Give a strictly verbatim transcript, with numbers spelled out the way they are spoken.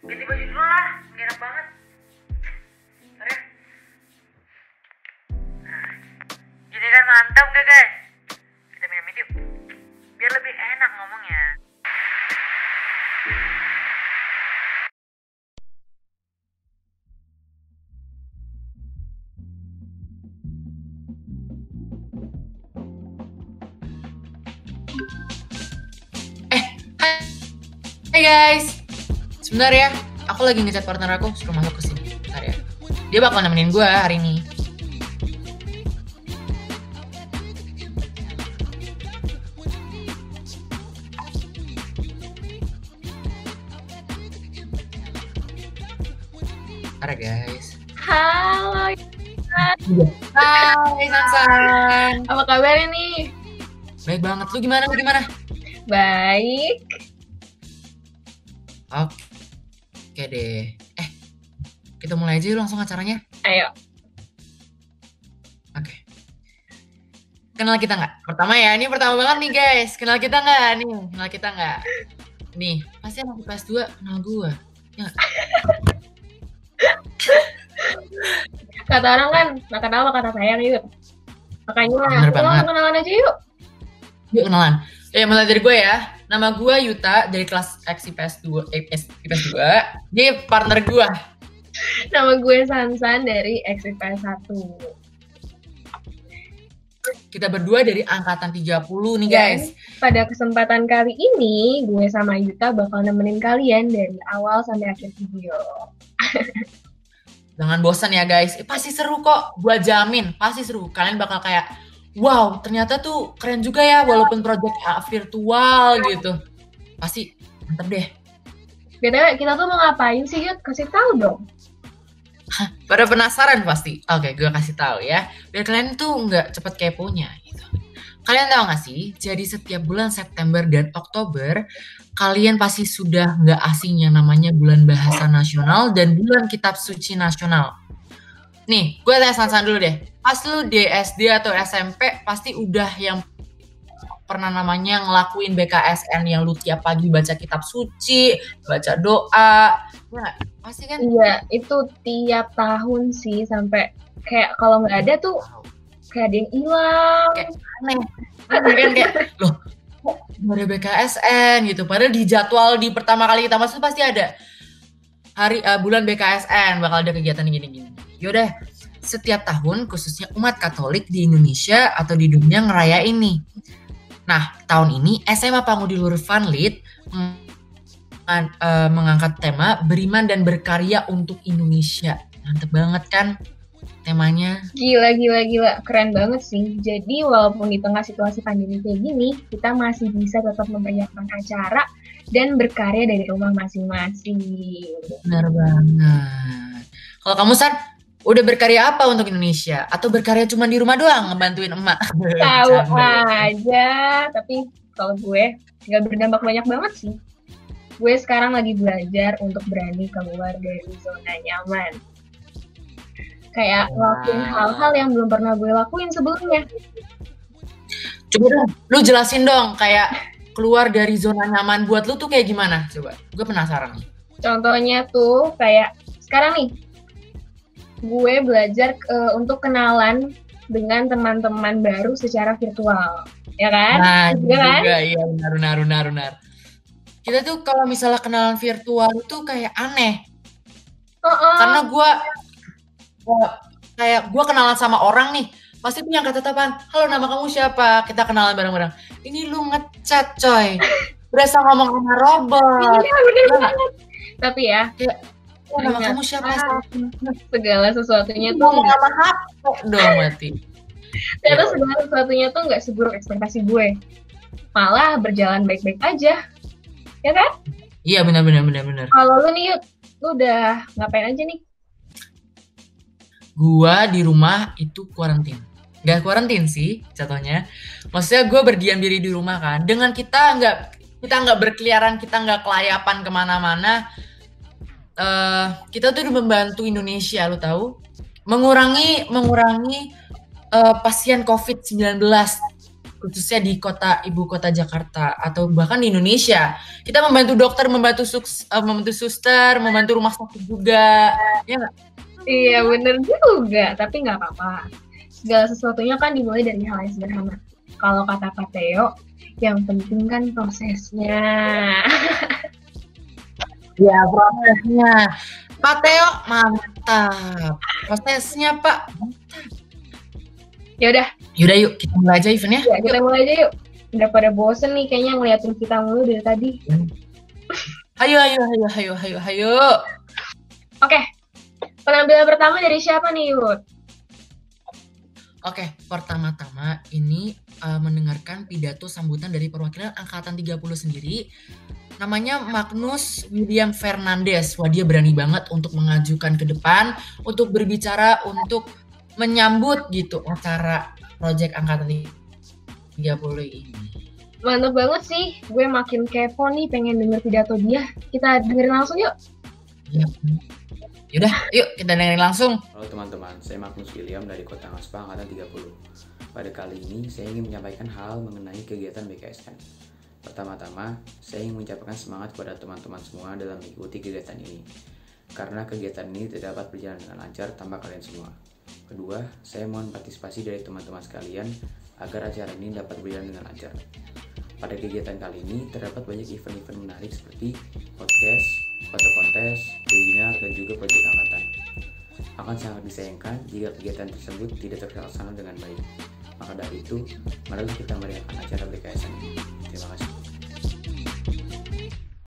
Ganti baju dulu lah, nggak enak banget. Bentar ya. Nah, gini kan mantap gak guys? Kita minum yuk, biar lebih enak ngomongnya. Eh, hai, hai guys. Sebentar ya, aku lagi ngechat partner aku suruh masuk ke sini. Bentar ya. Dia bakal nemenin gue hari ini. Bentar ya guys. Halo, Hai Sansan. apa kabar nih? Baik banget. Lu gimana? Lu gimana? Baik. Oke deh. Eh, kita mulai aja yuk langsung acaranya. Ayo. Oke. Kenal kita nggak? Pertama ya, ini pertama banget nih guys. Kenal kita nggak? Nih, kenal kita nggak? Nih, pasti anak kelas dua kenal gue. Ya nggak? Kata orang kan, nggak kenal maka kata sayang yuk. Makanya, Bener kita banget. kenalan aja yuk. Yuk kenalan. Eh, mulai dari gue ya. Nama gue Yuta dari kelas X I P S dua. Eh, I P S dua. Ini partner gue. Nama gue Sansan dari X I P S satu. Kita berdua dari angkatan tiga puluh nih Dan guys. pada kesempatan kali ini, gue sama Yuta bakal nemenin kalian dari awal sampai akhir video. Jangan bosan ya guys. Eh, pasti seru kok. Gue jamin pasti seru. Kalian bakal kayak, wow ternyata tuh keren juga ya walaupun project uh, virtual gitu. Pasti mantep deh. B T W, kita tuh mau ngapain sih Yut? Kasih tahu dong. Pada penasaran pasti. Oke, gue kasih tahu ya. Biar kalian tuh nggak cepet keponya gitu. Kalian tahu nggak sih? Jadi setiap bulan September dan Oktober, kalian pasti sudah nggak asing yang namanya bulan bahasa nasional dan bulan kitab suci nasional. Nih, gue tanya Sansan dulu deh. Pas lu di S D atau S M P, pasti udah yang pernah namanya ngelakuin B K S N yang lu tiap pagi baca kitab suci, baca doa. Ya, pasti kan? Iya, itu tiap tahun sih sampai kayak kalau nggak ada tuh kayak ada yang hilang. Kayak aneh. Aneh kan kayak, loh kok nggak ada B K S N gitu. Padahal di jadwal di pertama kali kita masuk pasti ada. Hari uh, bulan B K S N bakal ada kegiatan gini-gini. Yaudah, setiap tahun khususnya umat Katolik di Indonesia atau di dunia ngerayain nih. Nah, tahun ini S M A Pangudi-Luhur Vanlit mm, uh, mengangkat tema beriman dan berkarya untuk Indonesia. Mantep banget kan temanya. Gila, gila, gila. Keren banget sih. Jadi walaupun di tengah situasi pandemi kayak gini, kita masih bisa tetap mempersiapkan acara dan berkarya dari rumah masing-masing. Benar banget. Kalau kamu, San, udah berkarya apa untuk Indonesia? Atau berkarya cuma di rumah doang ngebantuin emak? Tahu Canda. aja. Tapi kalau gue nggak berdampak banyak banget sih. Gue sekarang lagi belajar untuk berani keluar dari zona nyaman. Kayak Wow. ngelakuin hal-hal yang belum pernah gue lakuin sebelumnya. Coba dong, lu jelasin dong kayak keluar dari zona nyaman buat lu tuh kayak gimana? Coba, gue penasaran nih. Contohnya tuh kayak sekarang nih, gue belajar uh, untuk kenalan dengan teman-teman baru secara virtual, ya kan? Nah, Ya kan? juga iya benar benar benar benar. Kita tuh kalau misalnya kenalan virtual itu kayak aneh. Uh-uh. Karena gue kayak gue kenalan sama orang nih, pasti punya kata tatapan, halo nama kamu siapa? Kita kenalan bareng-bareng. Ini lu ngechat coy, berasa ngomong sama robot. Iya bener Ya, banget. Tapi ya, kayak, oh, nama kamu siapa? segala sesuatunya tuh Ngomong nggak, sama H P dong mati. ternyata segala sesuatunya tuh nggak seburuk ekspektasi gue. Malah berjalan baik-baik aja, ya kan? Iya benar benar benar benar. Kalau lu nih Yud, lu udah ngapain aja nih? Gua di rumah itu kuarantin. Gak kuarantin sih contohnya. Maksudnya gue berdiam diri di rumah kan. Dengan kita nggak kita nggak berkeliaran, kita nggak kelayapan kemana-mana. Uh, kita tuh membantu Indonesia, lu tahu? Mengurangi mengurangi uh, pasien covid sembilan belas khususnya di kota ibu kota Jakarta atau bahkan di Indonesia. Kita membantu dokter, membantu suks, uh, membantu suster, membantu rumah sakit juga. Ya nggak? Iya bener juga, tapi nggak apa-apa. Segala sesuatunya kan dimulai dari hal yang sederhana. Kalau kata Kak Theo, yang penting kan prosesnya. Ya, prosesnya. Pak Theo, mantap. Prosesnya, Pak. Ya udah, Yaudah yuk, kita mulai aja eventnya. ya, kita mulai aja yuk. Udah pada bosen nih kayaknya ngeliatin kita mulu dari tadi. Ayo, ayo, ayo, ayo, ayo, ayo. Oke, penampilan pertama dari siapa nih, Yud? Oke, pertama-tama ini uh, mendengarkan pidato sambutan dari perwakilan Angkatan tiga puluh sendiri. Namanya Magnus William Fernandes. Wah, dia berani banget untuk mengajukan ke depan, untuk berbicara, untuk menyambut gitu acara Project Angkatan tiga puluh ini. Mantap banget sih, gue makin kepo nih pengen denger pidato dia. Kita dengerin langsung yuk. Ya. Yaudah, yuk kita dengerin langsung. Halo teman-teman, saya Magnus William dari Kota Ngaspa Angkatan tiga puluh. Pada kali ini, saya ingin menyampaikan hal mengenai kegiatan B K S N. Pertama-tama, saya ingin mengucapkan semangat kepada teman-teman semua dalam mengikuti kegiatan ini. Karena kegiatan ini tidak dapat berjalan dengan lancar tanpa kalian semua. Kedua, saya mohon partisipasi dari teman-teman sekalian agar acara ini dapat berjalan dengan lancar. Pada kegiatan kali ini, terdapat banyak event-event menarik seperti podcast, foto kontes, webinar, dan juga proyek angkatan. Akan sangat disayangkan jika kegiatan tersebut tidak terlaksana dengan baik. Maka dari itu, marilah kita meriahkan acara B K S N ini. Terima kasih.